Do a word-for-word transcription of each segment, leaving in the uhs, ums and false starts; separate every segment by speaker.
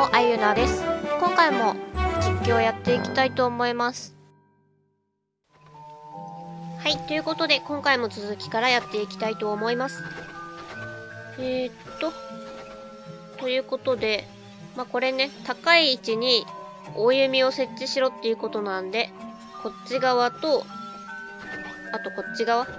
Speaker 1: も、あゆなです。今回も実況やっていきたいと思います。はい、ということで今回も続きからやっていきたいと思います。えー、っと、ということで、まあ、これね、高い位置に大弓を設置しろっていうことなんで、こっち側と、あとこっち側。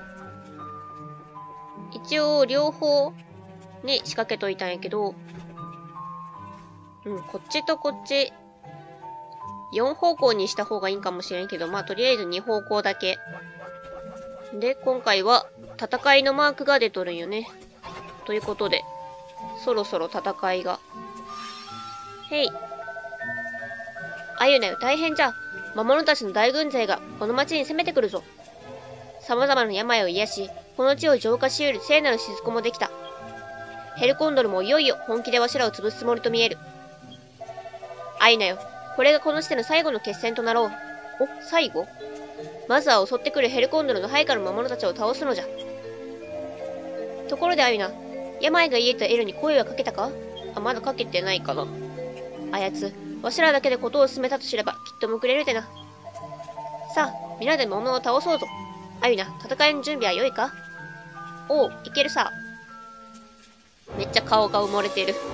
Speaker 1: 一応両方に仕掛けといたんやけど、うん、こっちとこっち、よん方向にした方がいいかもしれんけど、まあ、とりあえずに方向だけ。で、今回は、戦いのマークが出とるんよね。ということで、そろそろ戦いが。へい。あゆなよ、大変じゃ。魔物たちの大軍勢が、この町に攻めてくるぞ。様々な病を癒し、この地を浄化し得る聖なる雫もできた。ヘルコンドルもいよいよ本気でわしらを潰すつもりと見える。アイナよ、これがこの地での最後の決戦となろう。お、最後？まずは襲ってくるヘルコンドルの配下の魔物たちを倒すのじゃ。ところでアイナ、病が癒えたエルに声はかけたか？あ、まだかけてないかな。あやつ、わしらだけでことを進めたとすればきっとむくれるでな。さあ、皆で魔物を倒そうぞ。アイナ、戦いの準備は良いか？おう、いけるさ。めっちゃ顔が埋もれてる。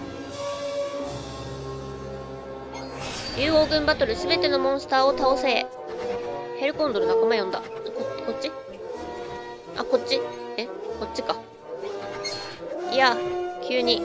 Speaker 1: 竜王軍バトルすべてのモンスターを倒せ。ヘルコンドル仲間呼んだ。こ、こっち？あ、こっち？え？こっちか。いや、急に。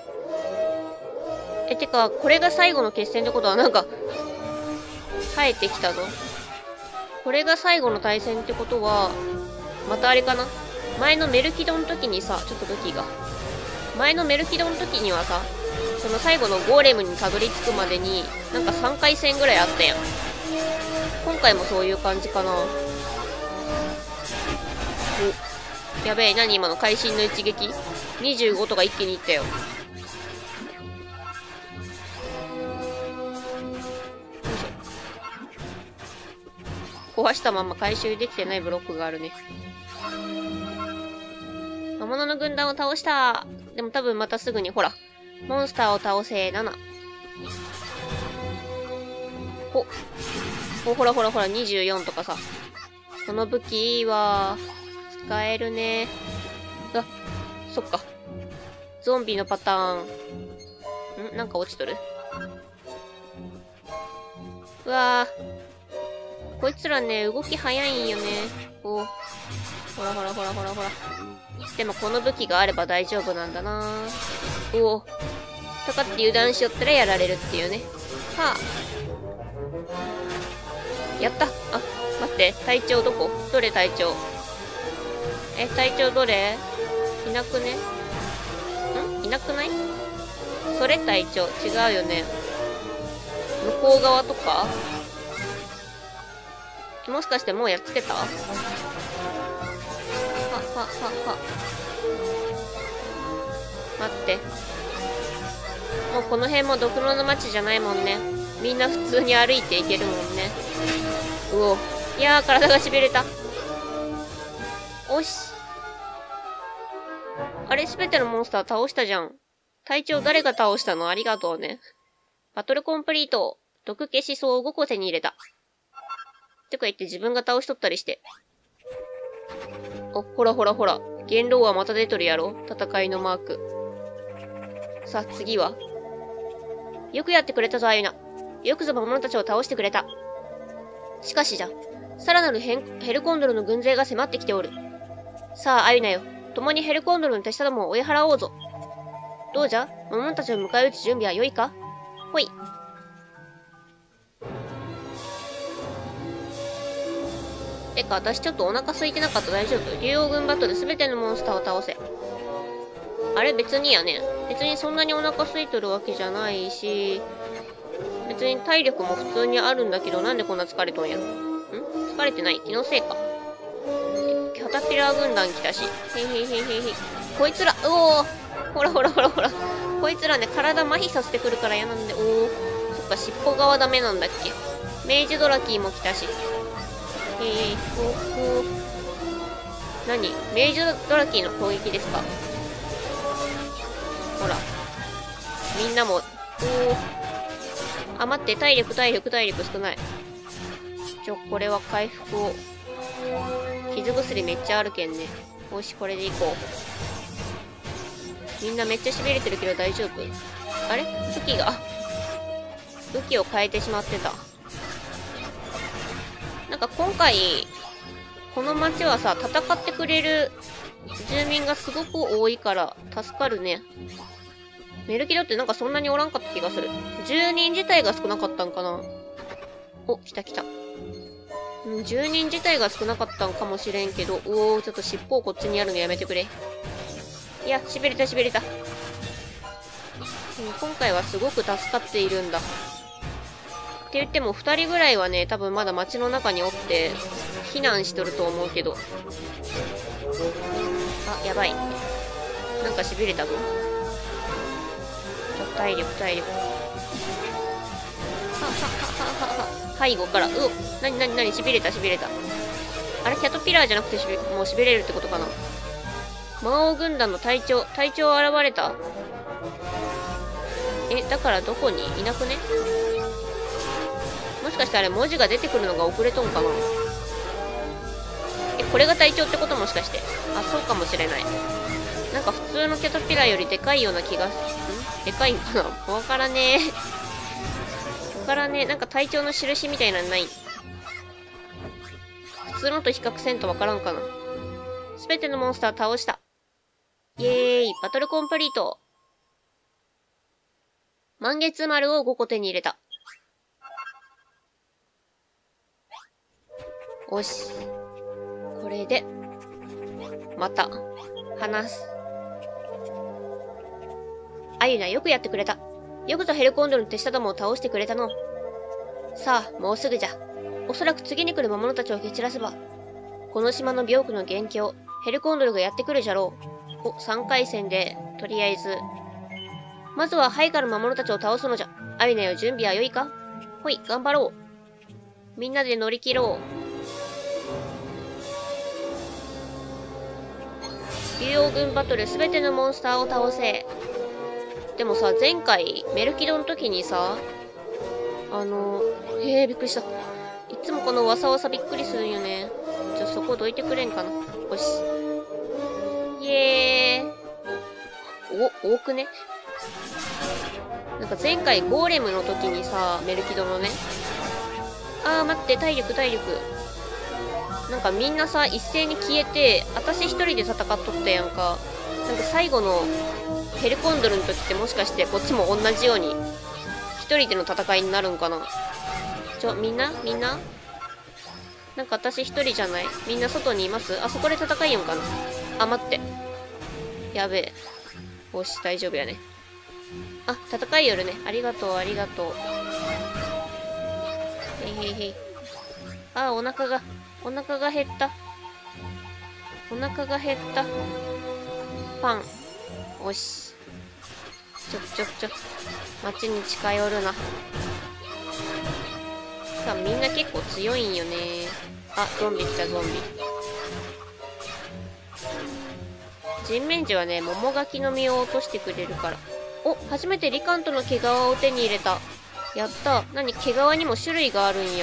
Speaker 1: え、てか、これが最後の決戦ってことはなんか、生えてきたぞ。これが最後の対戦ってことは、またあれかな？前のメルキドの時にさ、ちょっと武器が。前のメルキドの時にはさ、その最後のゴーレムにたどり着くまでに、なんかさんかい戦ぐらいあったやん。今回もそういう感じかな。お、やべえ、何今の会心の一撃 ?にじゅうご とか一気にいったよ。よいしょ。壊したまま回収できてないブロックがあるね。魔物の軍団を倒した。でも多分またすぐに、ほら。モンスターを倒せ、なな。ほ。ほ、ほらほらほら、にじゅうよんとかさ。この武器は、使えるね。あ、そっか。ゾンビのパターン。ん？なんか落ちとる？うわぁ。こいつらね、動き早いんよね。こう。ほらほらほらほらほら。でもこの武器があれば大丈夫なんだなぁ。おお。とかって油断しよったらやられるっていうね。はあ。やった。あ、待って。隊長どこ？どれ隊長？え、隊長どれ？いなくね？ん？いなくない？それ隊長。違うよね。向こう側とか？もしかしてもうやっつけた？は、は、は、は。待って。もうこの辺も毒の町じゃないもんね。みんな普通に歩いていけるもんね。うお。いやー、体が痺れた。おし。あれ、すべてのモンスター倒したじゃん。隊長誰が倒したの？ありがとうね。バトルコンプリート。毒消し層ごこ手に入れた。てか言って自分が倒しとったりして。お、ほらほらほら。元老はまた出とるやろ？戦いのマーク。さあ、次は？よくやってくれたぞ、アユナ。よくぞ魔物たちを倒してくれた。しかしじゃ、さらなるヘルコンドルの軍勢が迫ってきておる。さあ、アユナよ。共にヘルコンドルの手下どもを追い払おうぞ。どうじゃ？魔物たちを迎え撃つ準備は良いか？ほい。てか、私ちょっとお腹空いてなかった？大丈夫？竜王軍バトルすべてのモンスターを倒せ。あれ別にやね。別にそんなにお腹空いてるわけじゃないし、別に体力も普通にあるんだけど、なんでこんな疲れとんやろ。ん？疲れてない？気のせいか。キャタピラー軍団来たし。へいへいへいへいへい。こいつら、うおー！ほらほらほらほら。こいつらね、体麻痺させてくるから嫌なんで、おー。そっか、尻尾側ダメなんだっけ。明治ドラキーも来たし。へい、ほほー。何？明治ドラキーの攻撃ですか？ほら。みんなもおー。あ、待って、体力、体力、体力少ない。ちょ、これは回復を。傷薬めっちゃあるけんね。よし、これでいこう。みんなめっちゃ痺れてるけど大丈夫？あれ？武器が、武器を変えてしまってた。なんか今回、この街はさ、戦ってくれる住民がすごく多いから助かるね。メルキドってなんかそんなにおらんかった気がする。住人自体が少なかったんかな。お、来た来た。うん、住人自体が少なかったんかもしれんけど、おー、ちょっと尻尾をこっちにやるのやめてくれ。いや、しびれたしびれた。うん、今回はすごく助かっているんだ。って言ってもふたりぐらいはね、多分まだ街の中におって、避難しとると思うけど。あ、やばい。なんかしびれたぞ。ちょ、体力、体力。は、は、は、は、は、は、は。背後から、うお、なになになに、しびれた、しびれた。あれ、キャトピラーじゃなくてしび、もうしびれるってことかな。魔王軍団の隊長、隊長現れた？え、だからどこにいなくね？もしかしてあれ文字が出てくるのが遅れとんかな。え、これが隊長ってこともしかして。あ、そうかもしれない。なんか普通のキャタピラーよりでかいような気がす、んでかいんかな。わからねえ。わからねえ。なんか隊長の印みたいなのない？普通のと比較せんとわからんかな。すべてのモンスター倒した。イエーイ、バトルコンプリート。満月丸をごこ手に入れた。よし。これで、また、話す。アユナ、よくやってくれた。よくぞヘルコンドルの手下どもを倒してくれたの。さあ、もうすぐじゃ。おそらく次に来る魔物たちを蹴散らせば、この島の病区の元凶、ヘルコンドルがやってくるじゃろう。お、さんかい戦で、とりあえず。まずは、ハイカの魔物たちを倒すのじゃ。アユナよ、準備は良いか？ほい、頑張ろう。みんなで乗り切ろう。竜王軍バトルすべてのモンスターを倒せ。でもさ、前回、メルキドの時にさ、あの、へえ、びっくりした。いつもこのわさわさびっくりするんよね。ちょ、そこどいてくれんかな。よし。イエーイ。お、多くね？なんか前回ゴーレムの時にさ、メルキドのね。あー、待って、体力、体力。なんかみんなさ、一斉に消えて、私一人で戦っとったやんか。なんか最後のヘルコンドルの時ってもしかしてこっちも同じように一人での戦いになるんかな。ちょ、みんなみんななんか私一人じゃない？みんな外にいます？あそこで戦いよんかな。あ、待って。やべえ。よし、大丈夫やね。あ、戦いよるね。ありがとう、ありがとう。へいへいへい。あ、お腹が、お腹が減った。お腹が減った。パン。よし。ちょちょちょ。街に近寄るな。さあ、みんな結構強いんよね。あ、ゾンビ来た、ゾンビ。人面児はね、桃柿の実を落としてくれるから。お、初めてリカントの毛皮を手に入れた。やった。何、毛皮にも種類があるんや。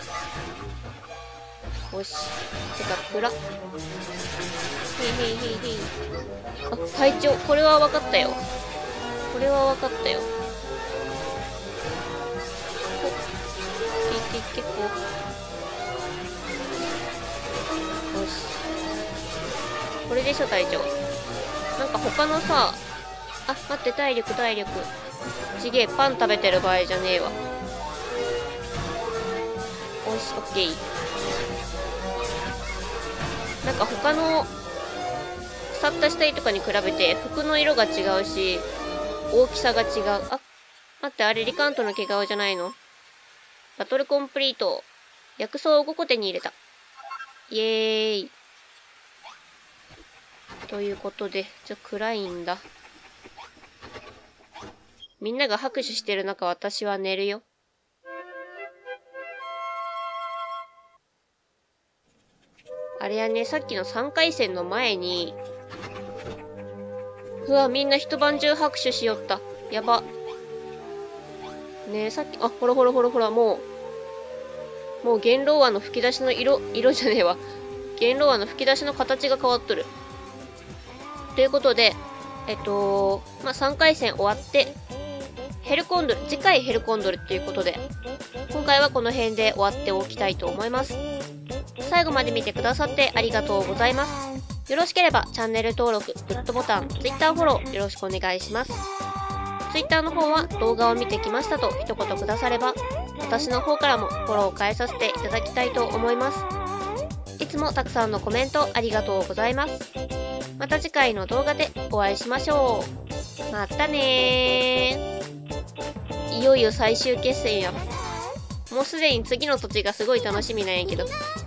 Speaker 1: よし。てか、暗。へいへいへいへい。あ、隊長。これは分かったよ。これは分かったよ。お、いけいけ、こう。よし。これでしょ、隊長。なんか他のさ、あ、待って、体力、体力。ちげえ、パン食べてる場合じゃねえわ。よし、オッケー。なんか他の、腐った死体とかに比べて服の色が違うし、大きさが違う。あ、待って、あれリカントの毛皮じゃないの？バトルコンプリート。薬草をごこ手に入れた。イエーイ。ということで、ちょっと暗いんだ。みんなが拍手してる中、私は寝るよ。あれやね、さっきのさんかい戦の前に、うわ、みんな一晩中拍手しよった。やば。 ねえ、さっき、あ、ほらほらほらほら、もう、もう元老案の吹き出しの色、色じゃねえわ。元老案の吹き出しの形が変わっとる。ということで、えっと、まあ、さんかい戦終わって、ヘルコンドル、次回ヘルコンドルっていうことで、今回はこの辺で終わっておきたいと思います。最後まで見てくださってありがとうございます。よろしければチャンネル登録、グッドボタン、Twitter フォローよろしくお願いします。Twitter の方は動画を見てきましたと一言くだされば、私の方からもフォローを返させていただきたいと思います。いつもたくさんのコメントありがとうございます。また次回の動画でお会いしましょう。またねー。いよいよ最終決戦や。もうすでに次の土地がすごい楽しみなんやけど。